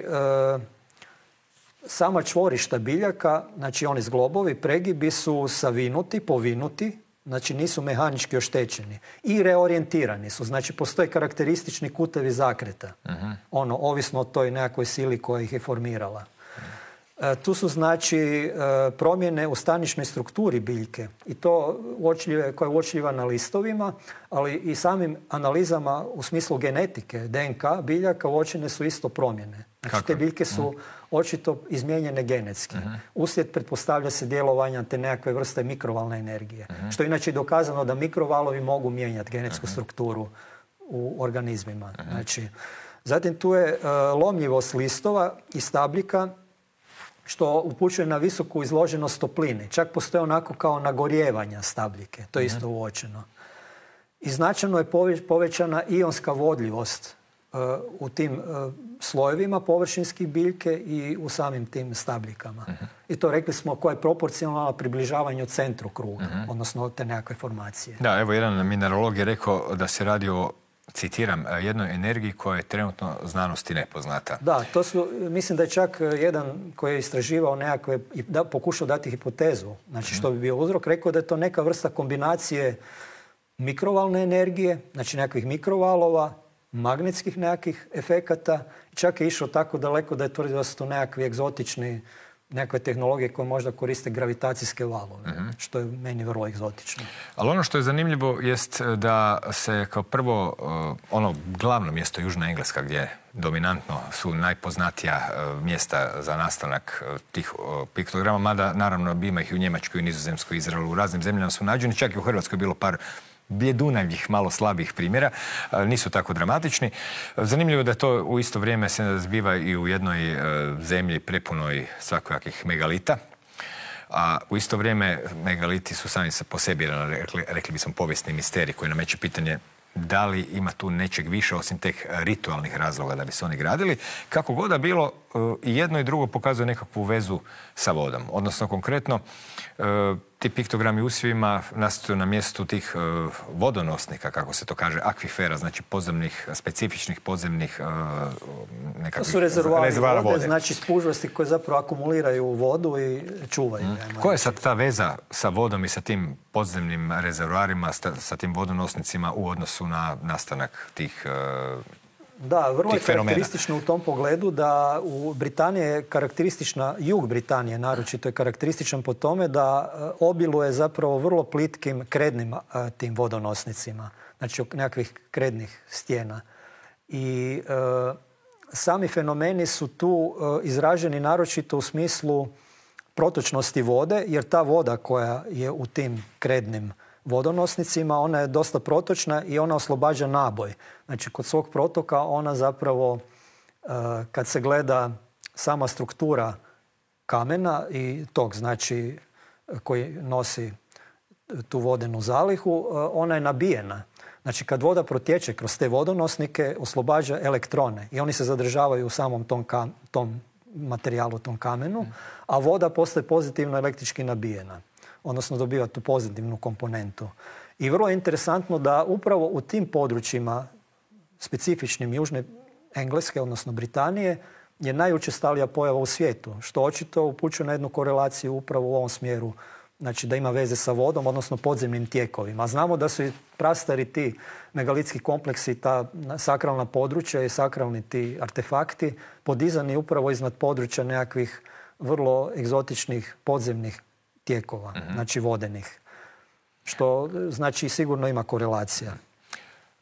Speaker 3: sama čvorišta biljaka, znači oni zglobovi, pregibi su savinuti, povinuti, znači nisu mehanički oštećeni i reorijentirani su, znači postoje karakteristični kutevi zakreta, ono, ovisno o toj nekakvoj sili koja ih je formirala. Tu su znači promjene u staničnoj strukturi biljke i to koja je uočljiva na listovima, ali i samim analizama u smislu genetike, DNK biljaka uočene su isto promjene. Znači te biljke su očito izmijenjene genetski. Uslijed pretpostavlja se djelovanja te nekakve vrste mikrovalne energije. Što je inače dokazano da mikrovalovi mogu mijenjati genetsku strukturu u organizmima. Znači, zatim tu je lomljivost listova i stabljika, što upućuje na visoku izloženost toplini. Čak postoje onako kao nagorjevanja stabljike. To je isto uočeno. I značajno je povećana ionska vodljivost u tim slojevima površinskih biljke i u samim tim stabljikama. I to rekli smo koja je proporcionalna približavanju centru kruga, odnosno te nekakve formacije.
Speaker 2: Da, evo jedan mineralog je rekao da se radi o, citiram, jednoj energiji koja je trenutno znanosti nepoznata.
Speaker 3: Da, to su, mislim da je čak jedan koji je istraživao nekakve, pokušao dati hipotezu, znači što bi bio uzrok, rekao da je to neka vrsta kombinacije mikrovalne energije, znači nekakvih mikrovalova, magnetskih nekakvih efekata. Čak je išao tako daleko da je tvrdio da su to nekakvi egzotični, nekakve tehnologije koje možda koriste gravitacijske valove, što je meni vrlo egzotično.
Speaker 2: Ali ono što je zanimljivo jest da se kao prvo, ono glavno mjesto Južna Engleska gdje dominantno su najpoznatija mjesta za nastanak tih piktograma, mada naravno ima ih i u Njemačkoj, i Nizozemskoj, Izraelu, u raznim zemljama su nađeni, čak i u Hrvatskoj je bilo par bjedunavljih, malo slabih primjera, nisu tako dramatični. Zanimljivo je da to u isto vrijeme se zbiva i u jednoj zemlji prepunoj svakojakih megalita, a u isto vrijeme megaliti su sami po sebi, rekli bismo, povijesni misterij koji nameće pitanje da li ima tu nečeg više osim tek ritualnih razloga da bi se oni gradili. Kako god da bilo, i jedno i drugo pokazuje nekakvu vezu sa vodom. Odnosno, konkretno, ti piktogrami usjevima nastaju na mjestu tih vodonosnika, kako se to kaže, akvifera, znači podzemnih, specifičnih podzemnih nekakvih rezervoara vode.
Speaker 3: Znači spužvosti koje zapravo akumuliraju vodu i čuvaju.
Speaker 2: Koja je sad ta veza sa vodom i sa tim podzemnim rezervoarima, sa tim vodonosnicima u odnosu na nastanak tih
Speaker 3: Da, vrlo je karakteristično u tom pogledu da u Britaniji je karakteristična, jug Britanije naročito je karakterističan po tome da obiluje zapravo vrlo plitkim krednim tim vodonosnicima, znači nekakvih krednih stijena. I sami fenomeni su tu izraženi naročito u smislu protočnosti vode, jer ta voda koja je u tim krednim vodonosnicima, ona je dosta protočna i ona oslobađa naboj. Znači, kod svog protoka ona zapravo, kad se gleda sama struktura kamena i tog, znači, koji nosi tu vodenu zalihu, ona je nabijena. Znači, kad voda protječe kroz te vodonosnike, oslobađa elektrone i oni se zadržavaju u samom tom materijalu, tom kamenu, a voda postaje pozitivno električki nabijena, odnosno dobiva tu pozitivnu komponentu. I vrlo je interesantno da upravo u tim područjima specifičnim Južne Engleske, odnosno Britanije, je najučestalija pojava u svijetu, što očito upućuje na jednu korelaciju upravo u ovom smjeru, znači da ima veze sa vodom, odnosno podzemnim tijekovima. Znamo da su i prastari ti megalitski kompleksi, ta sakralna područja i sakralni ti artefakti podizani upravo iznad područja nekakvih vrlo egzotičnih podzemnih tijekova, znači vodenih. Što znači sigurno ima korelacija.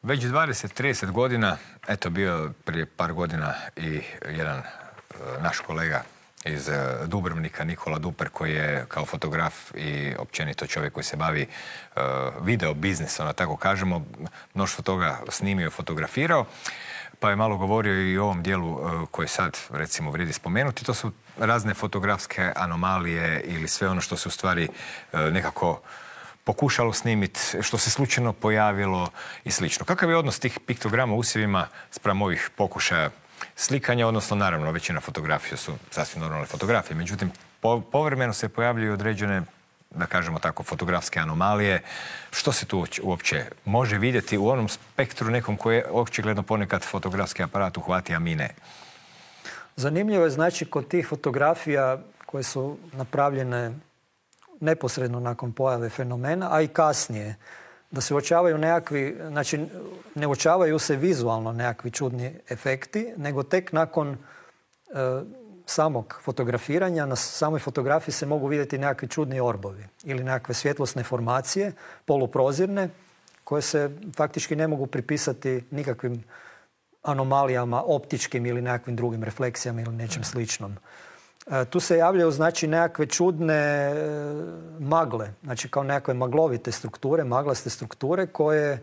Speaker 2: Već 20-30 godina, eto bio prije par godina i jedan naš kolega iz Dubrovnika, Nikola Duper, koji je kao fotograf i općenito čovjek koji se bavi video biznisom, da tako kažemo, mnoštvo toga snimio i fotografirao, pa je malo govorio i o ovom dijelu koji sad, recimo, vrijedi spomenuti. To su razne fotografske anomalije ili sve ono što se u stvari nekako pokušalo snimiti, što se slučajno pojavilo i slično. Kakav je odnos tih piktograma u usjevima spram ovih pokušaja slikanja, odnosno naravno većina fotografija su sasvim normalne fotografije, međutim povremeno se pojavljuju određene, da kažemo tako, fotografske anomalije. Što se tu uopće može vidjeti u onom spektru nekom koji je očigledno ponekad fotografski aparat uhvati, a mi ne?
Speaker 3: Zanimljivo je, znači, kod tih fotografija koje su napravljene neposredno nakon pojave fenomena, a i kasnije, da se uočavaju nekakvi, znači ne uočavaju se vizualno nekakvi čudni efekti, nego tek nakon samog fotografiranja, na samoj fotografiji se mogu vidjeti nekakvi čudni orbovi ili nekakve svjetlosne formacije, poluprozirne, koje se faktički ne mogu pripisati nikakvim anomalijama optičkim ili nekakvim drugim refleksijama ili nečem sličnom. Tu se javljaju, znači, nekakve čudne magle, znači kao nekakve maglovite strukture, maglaste strukture koje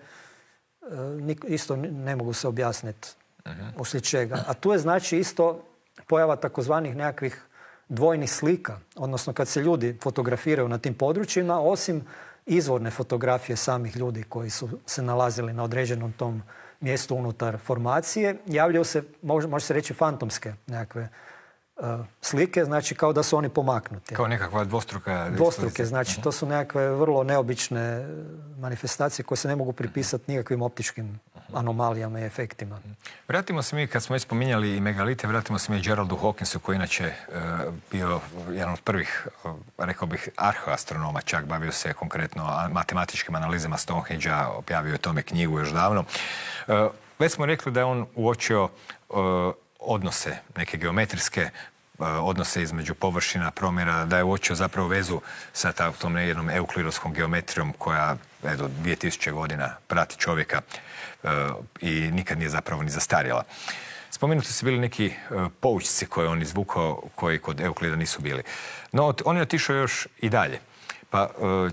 Speaker 3: isto ne mogu se objasniti uslijed čega. A tu je, znači, isto pojava takozvanih nekakvih dvojnih slika, odnosno kad se ljudi fotografiraju na tim područjima, osim izvorne fotografije samih ljudi koji su se nalazili na određenom tom mjestu unutar formacije, javljaju se, može se reći, fantomske nekakve slike, znači kao da su oni pomaknuti.
Speaker 2: Kao nekakva dvostruka...
Speaker 3: Dvostruke, znači to su nekakve vrlo neobične manifestacije koje se ne mogu pripisati nikakvim optičkim anomalijama i efektima.
Speaker 2: Vratimo se mi, kad smo već spominjali i megalite, vratimo se mi Geraldu Hawkinsu, koji inače bio jedan od prvih, rekao bih, arheoastronoma, čak bavio se konkretno matematičkim analizama Stonehenge-a, objavio je tome knjigu još davno. Već smo rekli da je on uočio odnose, neke geometrijske odnose između površina, promjera, da je uočio zapravo vezu sa tom jednom euklidovskom geometrijom koja do 2000 godina prati čovjeka i nikad nije zapravo ni zastarjela. Spomenuti su bili neki poučci koje on izvukao, koji kod Euklida nisu bili. No, on je otišao još i dalje. Pa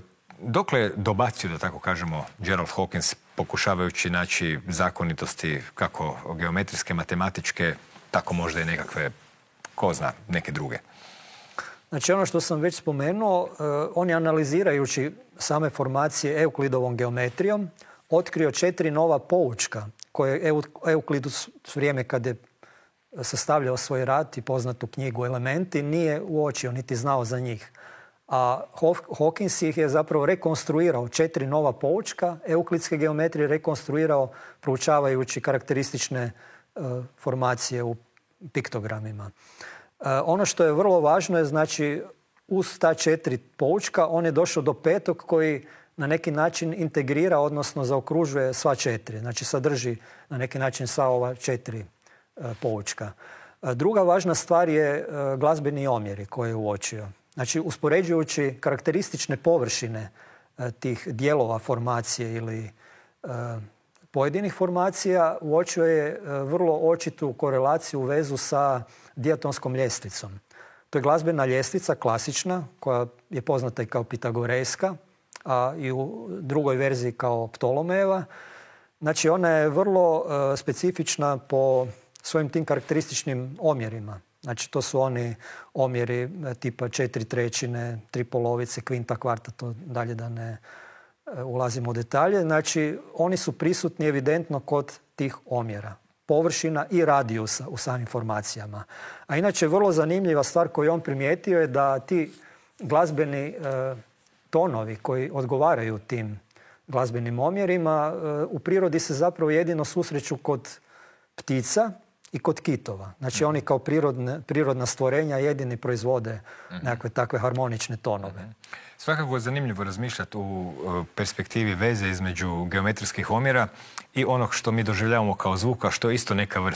Speaker 2: dokle dobacio, da tako kažemo, Gerald Hawkins, pokušavajući naći zakonitosti kako geometrijske, matematičke, tako možda i nekakve, ko zna, neke druge?
Speaker 3: Znači, ono što sam već spomenuo, on je analizirajući same formacije Euklidovom geometrijom otkrio 4 nova poučka koje je Euklid u vrijeme kad je sastavljao svoj rad i poznatu knjigu Elementi nije uočio niti znao za njih. A Hawkins ih je zapravo rekonstruirao, 4 nova poučka euklidske geometrije rekonstruirao proučavajući karakteristične formacije u piktogramima. Ono što je vrlo važno je, znači, uz ta 4 poučka on je došao do 5. koji na neki način integrira, odnosno zaokružuje sva 4. Znači sadrži na neki način sva ova 4 poučka. Druga važna stvar je glazbeni omjeri koje je uočio. Znači, uspoređujući karakteristične površine tih dijelova formacije ili pojedinih formacija, uočio je vrlo očitu korelaciju u vezu sa diatonskom ljestvicom. To je glazbena ljestvica, klasična, koja je poznata i kao pitagorejska, a i u drugoj verziji kao Ptolomejeva. Znači, ona je vrlo specifična po svojim tim karakterističnim omjerima. Znači, to su oni omjeri tipa 4/3, 3 polovice, kvinta, kvarta, to dalje da ne ulazimo u detalje. Znači, oni su prisutni evidentno kod tih omjera, površina i radijusa u samim formacijama. A inače, vrlo zanimljiva stvar koju on primijetio je da ti glazbeni tonovi koji odgovaraju tim glazbenim omjerima u prirodi se zapravo jedino susreću kod ptica i kod kitova. Znači, oni kao prirodna stvorenja jedini proizvode nekakve takve harmonične tonove.
Speaker 2: Svakako je zanimljivo razmišljati u perspektivi veze između geometrijskih omjera i onog što mi doživljavamo kao zvuk, a što je isto neka vrst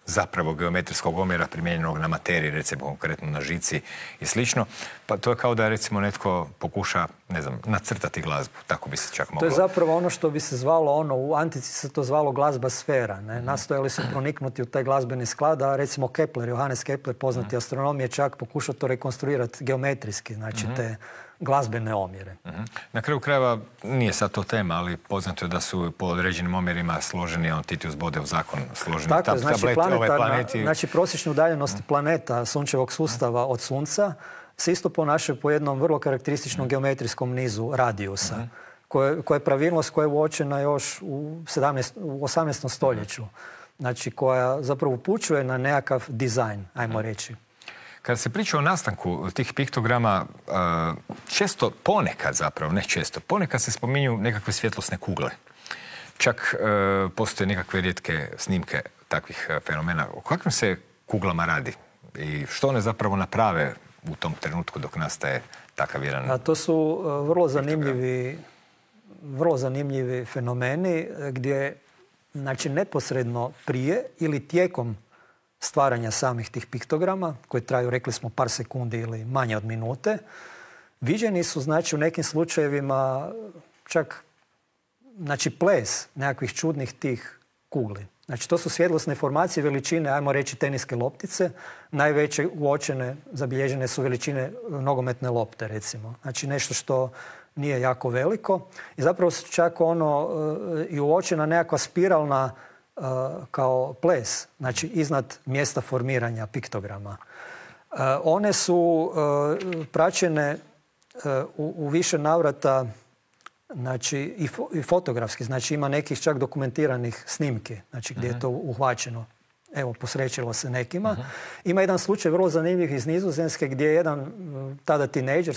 Speaker 2: zapravo geometrijskog omjera primijenjenog na materiji, recimo konkretno na žici i slično. Pa to je kao da recimo netko pokuša, ne znam, nacrtati glazbu, tako bi se čak moglo.
Speaker 3: To je zapravo ono što bi se zvalo, u antici se to zvalo glazba sfera. Nastojali su proniknuti u taj glazbeni sklad, a recimo Kepler, Johannes Kepler, poznati astronom, je čak pokušao to rekonstruirati geometrijski, znači te glazbene omjere.
Speaker 2: Na kraju krajeva nije sad to tema, ali poznato je da su po određenim omjerima složeni, Titius Bodev zakon složeni.
Speaker 3: Tako, znači prosječne udaljenosti planeta sunčevog sustava od Sunca se isto ponašaju po jednom vrlo karakterističnom geometrijskom nizu radijusa, koja je pravilnost koja je uočena još u 18. stoljeću. Znači koja zapravo upućuje na nekakav dizajn, ajmo reći.
Speaker 2: Kada se priča o nastanku tih piktograma, često, ponekad zapravo, ne često, ponekad se spominju nekakve svjetlosne kugle. Čak postoje nekakve rijetke snimke takvih fenomena. O kakvim se kuglama radi? I što one zapravo naprave u tom trenutku dok nastaje takav jedan...
Speaker 3: A to su vrlo zanimljivi fenomeni gdje, znači, neposredno prije ili tijekom stvaranja samih tih piktograma, koji traju, rekli smo, par sekundi ili manje od minute, viđeni su, znači, u nekim slučajevima čak, znači, ples nekakvih čudnih tih kugli. Znači, to su svjetlosne formacije veličine, ajmo reći, teniske loptice. Najveće uočene, zabilježene su veličine nogometne lopte, recimo. Znači, nešto što nije jako veliko. I zapravo čak i uočena nekakva spiralna kao ples, znači iznad mjesta formiranja piktograma. One su praćene u više navrata, znači i fotografski, znači ima nekih čak dokumentiranih snimki, znači gdje je to uhvaćeno. Evo, posrećilo se nekima. Ima jedan slučaj vrlo zanimljiv iz Nizozemske gdje jedan tada tinejdžer,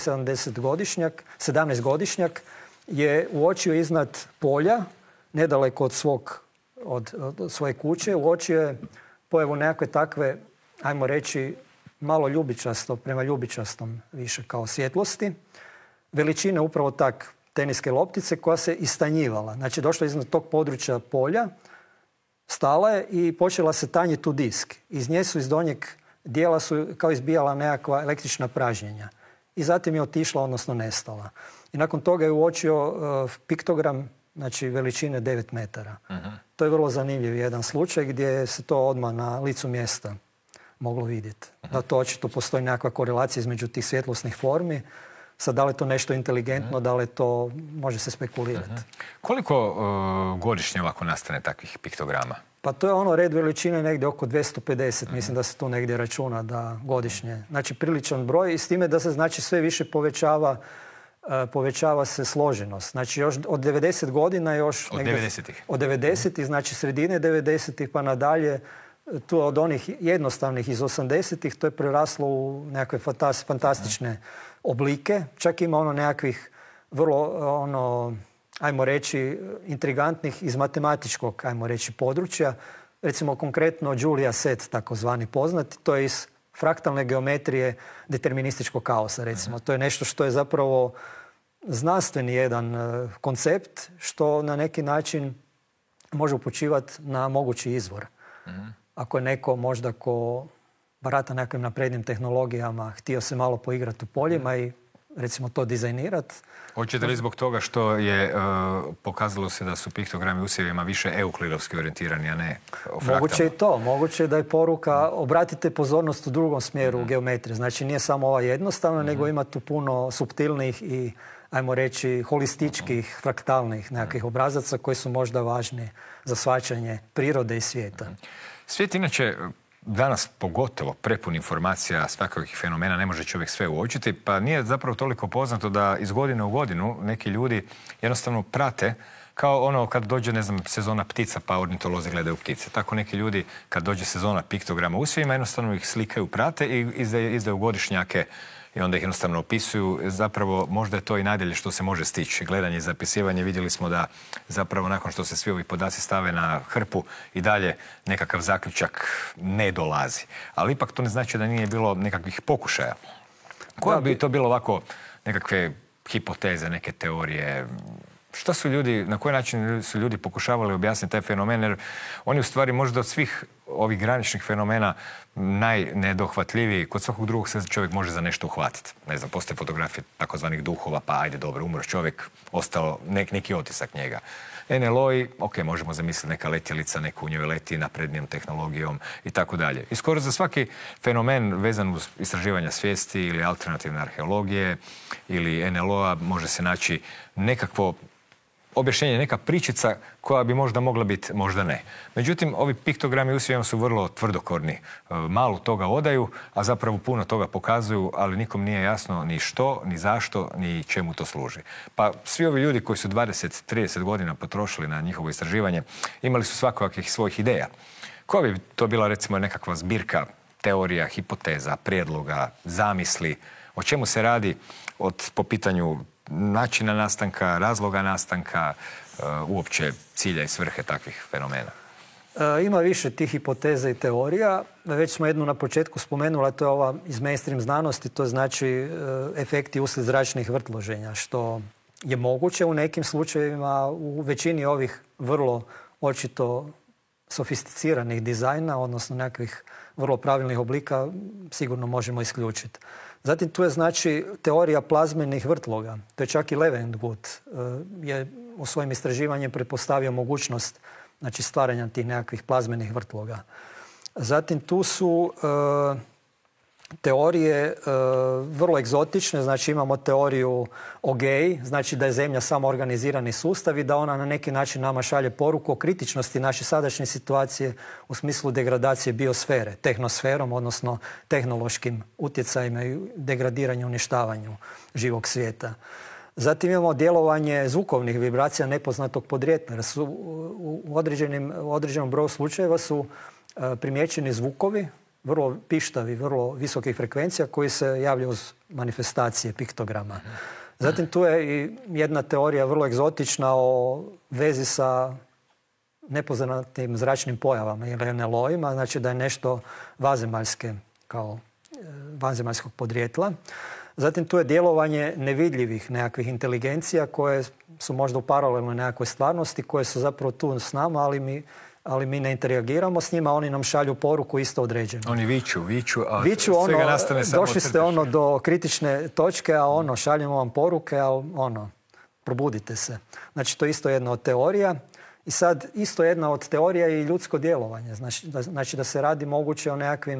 Speaker 3: 17-godišnjak, je uočio iznad polja, nedaleko od svoje kuće, uočio je pojavu nekakve takve, ajmo reći, malo ljubičasto, prema ljubičastom više kao svjetlosti, veličine upravo tak teniske loptice koja se istanjivala. Znači, došla iznad tog područja polja, stala je i počela se tanjiti u disk. Iz nje su iz donjeg dijela kao izbijala nekakva električna pražnjenja. I zatim je otišla, odnosno nestala. I nakon toga je uočio piktogram, znači veličine 9 metara. To je vrlo zanimljiv jedan slučaj gdje se to odmah na licu mjesta moglo vidjeti. Da to očito postoji nekakva korelacija između tih svjetlosnih formi. Sad, da li je to nešto inteligentno, da li to može se spekulirati.
Speaker 2: Koliko godišnje ovako nastane takvih piktograma?
Speaker 3: Pa to je red veličine negdje oko 250, mislim da se tu negdje računa da godišnje. Znači priličan broj i s time da se, znači, sve više povećava se složenost. Znači još od 90 godina još...
Speaker 2: Od 90-ih?
Speaker 3: Od 90-ih, znači sredine 90-ih pa nadalje, tu od onih jednostavnih iz 80-ih, to je preraslo u nekakve fantastične oblike. Čak ima nekakvih vrlo, ajmo reći, intrigantnih iz matematičkog, ajmo reći, područja. Recimo konkretno Julia set, takozvani poznati, to je iz fraktalne geometrije determinističkog kaosa, recimo. To je nešto što je zapravo znanstveni jedan koncept što na neki način može upućivati na mogući izvor. Ako je neko možda ko barata nekakvim naprednim tehnologijama htio se malo poigrati u poljima i recimo to dizajnirati.
Speaker 2: Hoćete li zbog toga što je pokazalo se da su piktogrami usjevima više euklidovski orijentirani, a ne fraktalno?
Speaker 3: Moguće i to. Moguće da je poruka obratite pozornost u drugom smjeru u geometriji. Znači nije samo ova jednostavna, nego ima tu puno suptilnih i, ajmo reći, holističkih, fraktalnih nekakvih obrazaca koji su možda važni za shvaćanje prirode i svijeta.
Speaker 2: Svijet inače danas pogotovo prepun informacija svakakvih fenomena, ne može čovjek sve uočiti, pa nije zapravo toliko poznato da iz godine u godinu neki ljudi jednostavno prate, kao kad dođe, ne znam, sezona ptica pa ornitolozi gledaju ptice. Tako neki ljudi kad dođe sezona piktograma usjevima jednostavno ih slikaju, prate i izdaju godišnjake i onda ih jednostavno opisuju. Zapravo možda je to i najdalje što se može stići. Gledanje i zapisivanje, vidjeli smo da zapravo nakon što se svi ovi podaci stave na hrpu i dalje nekakav zaključak ne dolazi. Ali ipak to ne znači da nije bilo nekakvih pokušaja. Koja bi to bilo ovako nekakve hipoteze, neke teorije? Šta su ljudi, na koji način su ljudi pokušavali objasniti taj fenomen? Jer oni u stvari možda od svih ovih graničnih fenomena najnedohvatljiviji. Kod svakog drugog se čovjek može za nešto uhvatiti. Ne znam, postoje fotografije takozvanih duhova, pa ajde dobro, umro čovjek, ostao neki otisak njega. NLO-i, ok, možemo zamisliti neka letjelica, neko u njoj leti naprednijom tehnologijom i tako dalje. I skoro za svaki fenomen vezan uz istraživanja svijesti ili alternativne arheologije ili NLO-a može se naći nekakvo objašnjenje, neka pričica koja bi možda mogla biti, možda ne. Međutim, ovi piktogrami u svijemu su vrlo tvrdokorni. Malo toga odaju, a zapravo puno toga pokazuju, ali nikom nije jasno ni što, ni zašto, ni čemu to služi. Pa svi ovi ljudi koji su 20-30 godina potrošili na njihovo istraživanje, imali su svakakvih svojih ideja. Koja bi to bila recimo nekakva zbirka teorija, hipoteza, prijedloga, zamisli, o čemu se radi po pitanju načina nastanka, razloga nastanka, uopće cilja i svrhe takvih fenomena?
Speaker 3: Ima više tih hipoteza i teorija. Već smo jednu na početku spomenuli, a to je ova iz mainstream znanosti, to znači efekti uslijed zračnih vrtloženja, što je moguće u nekim slučajevima. U većini ovih vrlo očito sofisticiranih dizajna, odnosno nekakvih vrlo pravilnih oblika, sigurno možemo isključiti. Zatim tu je znači teorija plazmenih vrtloga. To je čak i Leeuwenhoek je u svojim istraživanjem pretpostavio mogućnost znači stvaranja tih nekakvih plazmenih vrtloga. Zatim tu su teorije vrlo egzotične, znači imamo teoriju o Geji, znači da je Zemlja samo organizirani sustav i da ona na neki način nama šalje poruku o kritičnosti naše sadašnje situacije u smislu degradacije biosfere, tehnosferom, odnosno tehnološkim utjecajima i degradiranju, uništavanju živog svijeta. Zatim imamo djelovanje zvukovnih vibracija nepoznatog podrijetla, jer su u određenom broju slučajeva su primijećeni zvukovi vrlo pištavi, vrlo visokih frekvencija koji se javljaju uz manifestacije piktograma. Zatim tu je i jedna teorija vrlo egzotična o vezi sa nepoznatim zračnim pojavama ili NLO-ima, znači da je nešto vanzemaljske, kao vanzemaljskog podrijetla. Zatim tu je djelovanje nevidljivih nekakvih inteligencija koje su možda u paralelnoj nekakvoj stvarnosti, koje su zapravo tu s nama, ali mi ne interagiramo s njima, oni nam šalju poruku isto određenu.
Speaker 2: Oni viču, a svega nastane samo
Speaker 3: došli ste do kritične točke, a šaljemo vam poruke, ali probudite se. Znači, to je isto jedna od teorija. I sad, isto jedna od teorija je i ljudsko djelovanje. Znači, da se radi moguće o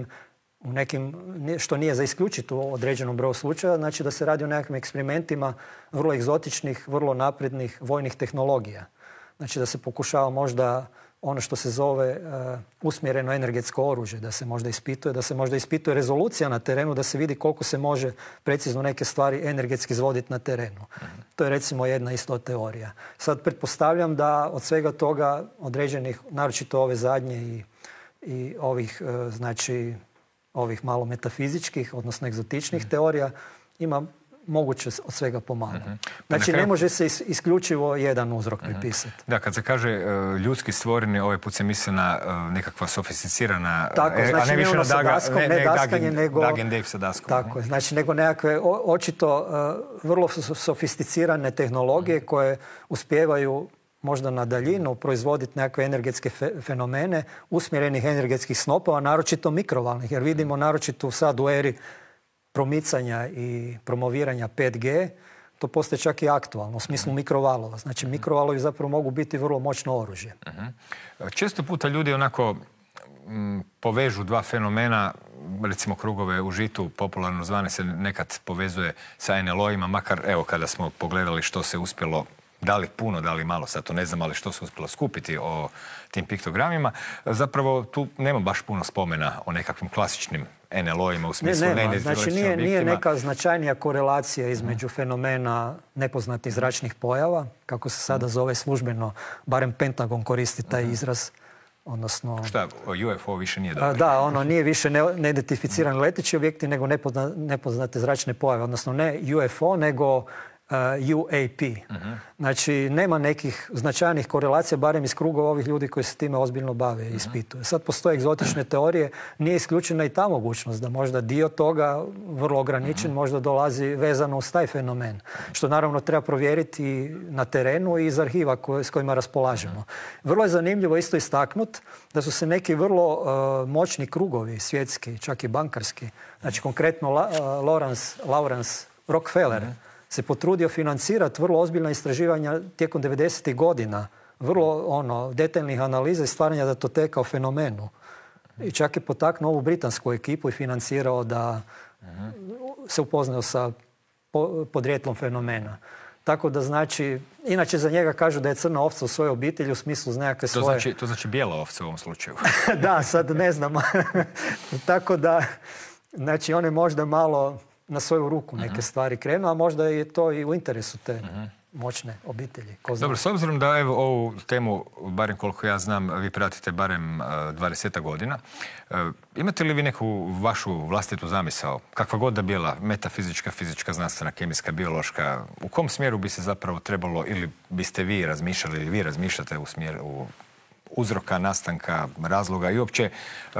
Speaker 3: nekim, što nije za isključiti u određenom broju slučaja, znači da se radi o nekakvim eksperimentima vrlo egzotičnih, vrlo naprednih vojnih tehnologija. Znači, da se pokušava možda ono što se zove usmjereno energetsko oružje, da se možda ispituje rezolucija na terenu, da se vidi koliko se može precizno neke stvari energetski izvoditi na terenu. To je recimo jedna isto teorija. Sad pretpostavljam da od svega toga određenih, naročito ove zadnje i ovih, znači, ovih malo metafizičkih, odnosno egzotičnih teorija, ima moguće od svega pomalo. Znači, ne može se isključivo jedan uzrok pripisati.
Speaker 2: Da, kad se kaže ljudski stvoreni, ovaj put se misli na nekakva sofisticirana...
Speaker 3: Tako, znači ne ono sa daskom, ne daskanje, nego...
Speaker 2: Dag and Dave sa daskom.
Speaker 3: Tako, znači nego nekakve očito vrlo sofisticirane tehnologije koje uspijevaju možda na daljinu proizvoditi nekakve energetske fenomene, usmjerenih energetskih snopova, naročito mikrovalnih, jer vidimo naročito sad u eri promicanja i promoviranja 5G, to postaje čak i aktualno u smislu mikrovalova. Znači, mikrovalovi zapravo mogu biti vrlo moćno oružje.
Speaker 2: Često puta ljudi onako povežu dva fenomena, recimo krugove u žitu, popularno zvane se nekad povezuje sa NLO-ima, makar evo kada smo pogledali što se uspjelo, da li puno, da li malo, sad to ne znam, ali što se uspjelo skupiti o tim piktogramima, zapravo tu nema baš puno spomena o nekakvim klasičnim NLO-ima u smislu
Speaker 3: znači nije neka značajnija korelacija između fenomena nepoznatih zračnih pojava, kako se sada zove službeno, barem Pentagon koristi taj izraz, odnosno...
Speaker 2: Šta, UFO više nije dobro?
Speaker 3: Da, nije više neidentificirani leteći objekti, nego nepoznate zračne pojave, odnosno ne UFO, nego UAP. Znači, nema nekih značajnih korelacija, barem iz krugova ovih ljudi koji se time ozbiljno bave i ispituju. Sad postoje egzotične teorije, nije isključena i ta mogućnost da možda dio toga, vrlo ograničen, možda dolazi vezano uz taj fenomen. Što naravno treba provjeriti na terenu i iz arhiva s kojima raspolažemo. Vrlo je zanimljivo isto istaknut da su se neki vrlo moćni krugovi, svjetski, čak i bankarski, znači konkretno Lawrence Rockefeller, se potrudio financirati vrlo ozbiljna istraživanja tijekom 90. godina, vrlo detaljnih analiza i stvaranja datoteka o fenomenu. I čak je potaknuo ovu britansku ekipu i financirao da se upoznao sa podrijetlom fenomena. Tako da znači, inače za njega kažu da je crna ovca u svojoj obitelji u smislu nekakve svoje...
Speaker 2: To znači bijela ovca u ovom slučaju.
Speaker 3: Da, sad ne znam. Tako da, znači on je možda malo na svoju ruku neke stvari krenuo, a možda je to i u interesu te moćne obitelji.
Speaker 2: Dobro, s obzirom da evo ovu temu, barem koliko ja znam, vi pratite barem 20 godina, imate li vi neku vašu vlastitu zamisao, kakva god da bila, metafizička, fizička, znanstvena, kemijska, biološka, u kom smjeru bi se zapravo trebalo, ili biste vi razmišljali, ili vi razmišljate u smjeru uzroka, nastanka, razloga i uopće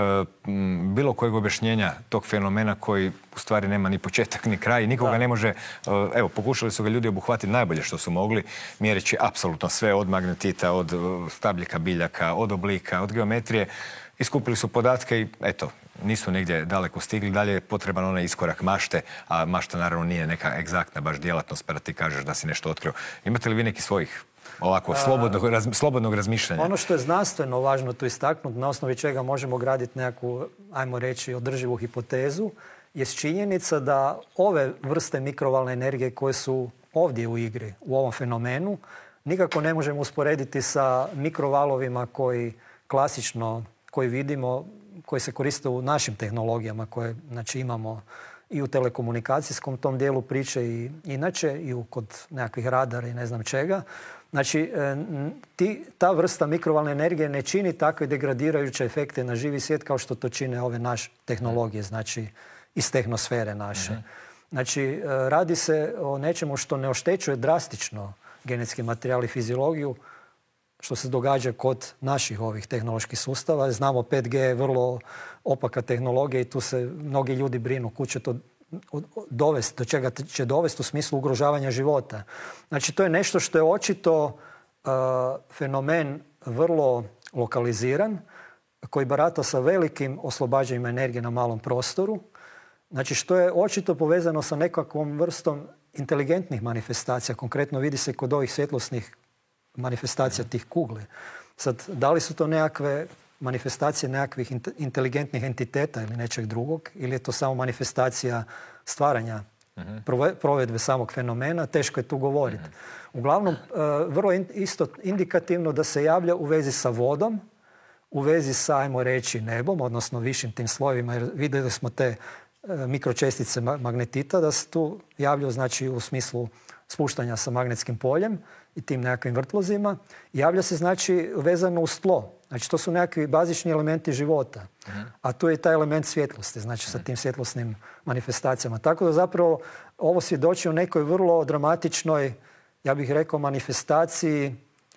Speaker 2: bilo kojeg objašnjenja tog fenomena koji u stvari nema ni početak ni kraj i nikoga ne može... Evo, pokušali su ga ljudi obuhvatiti najbolje što su mogli, mjereći apsolutno sve od magnetita, od stabljika, biljaka, od oblika, od geometrije. Iskupili su podatke i eto, nisu negdje daleko stigli. Dalje je potreban onaj iskorak mašte, a mašta naravno nije neka egzaktna baš djelatnost pa da ti kažeš da si nešto otkrio. Imate li vi neki svojih ovako slobodnog razmišljanja?
Speaker 3: Ono što je znanstveno važno tu istaknuti, na osnovi čega možemo graditi nekakvu, ajmo reći, održivu hipotezu, je činjenica da ove vrste mikrovalne energije koje su ovdje u igri, u ovom fenomenu, nikako ne možemo usporediti sa mikrovalovima koji klasično, koji vidimo, koji se koriste u našim tehnologijama koje znači, imamo i u telekomunikacijskom tom dijelu priče i inače, i kod nekakvih radara i ne znam čega. Znači, ta vrsta mikrovalne energije ne čini takve degradirajuće efekte na živi svijet kao što to čine ove naše tehnologije, znači iz tehnosfere naše. Znači, radi se o nečemu što ne oštećuje drastično genetski materijal i fiziologiju, što se događa kod naših ovih tehnoloških sustava. Znamo 5G je vrlo opaka tehnologija i tu se mnogi ljudi brinu kud će to dovesti, do čega će dovesti u smislu ugrožavanja života. Znači, to je nešto što je očito fenomen vrlo lokaliziran, koji barata sa velikim oslobađanjem energije na malom prostoru. Znači, što je očito povezano sa nekakvom vrstom inteligentnih manifestacija. Konkretno vidi se kod ovih svjetlosnih manifestacija tih kugli. Sad, da li su to nekakve manifestacije nekakvih inteligentnih entiteta ili nečeg drugog, ili je to samo manifestacija stvaranja provedbe samog fenomena, teško je tu govoriti. Uglavnom, vrlo isto indikativno da se javlja u vezi sa vodom, u vezi sa, ajmo reći, nebom, odnosno višim tim slojevima, jer vidjeli smo te mikročestice magnetita da se tu javljaju, znači u smislu spuštanja sa magnetskim poljem i tim nekakvim vrtlozima. Javlja se, znači, vezano uz tlo. Znači, to su nekakvi bazični elementi života. A tu je i taj element svjetlosti, znači sa tim svjetlosnim manifestacijama. Tako da zapravo ovo svjedoči o nekoj vrlo dramatičnoj, ja bih rekao, manifestaciji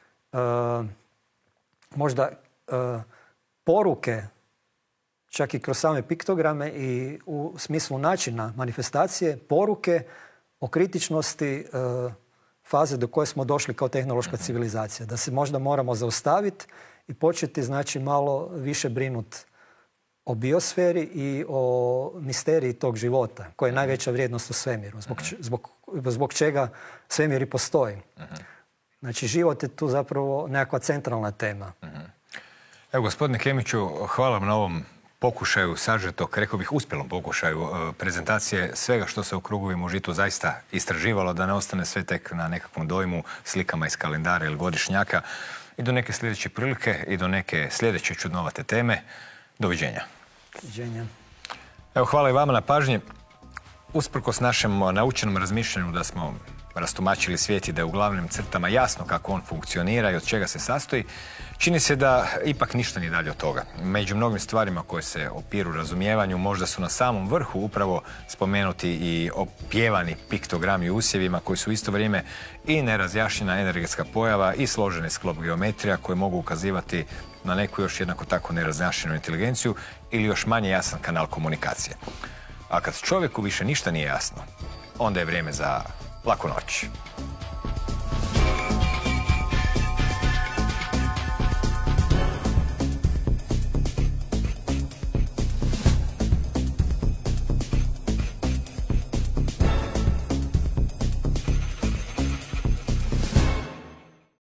Speaker 3: možda poruke, čak i kroz same piktograme i u smislu načina manifestacije, poruke o kritičnosti faze do koje smo došli kao tehnološka civilizacija. Da se možda moramo zaustaviti i početi, znači, malo više brinuti o biosferi i o misteriji tog života, koja je najveća vrijednost u svemiru, zbog čega svemir i postoji. Znači, život je tu zapravo nekakva centralna tema.
Speaker 2: Evo, gospodine Kemiću, hvala vam na ovom pokušaju sažetog, rekao bih uspjelom pokušaju prezentacije svega što se u Krugovima u žitu zaista istraživalo, da ne ostane sve tek na nekakvom dojmu, slikama iz kalendara ili godišnjaka. I do neke sljedeće prilike i do neke sljedeće čudnovate teme. Doviđenja.
Speaker 3: Doviđenja.
Speaker 2: Evo, hvala i vama na pažnji. Usprkos našem naučenom razmišljanju da smo rastumačili svijet i da je u glavnim crtama jasno kako on funkcionira i od čega se sastoji, čini se da ipak ništa nije dalje od toga. Među mnogim stvarima koje se opiru razumijevanju možda su na samom vrhu upravo spomenuti i opjevani piktogrami u usjevima koji su u isto vrijeme i nerazjašnjena energetska pojava i složeni sklop geometrija koji mogu ukazivati na neku još jednako tako nerazjašnjenu inteligenciju ili još manje jasan kanal komunikacije. A kad čovjeku više ništa nije jasno, onda je vrijeme za laku noć.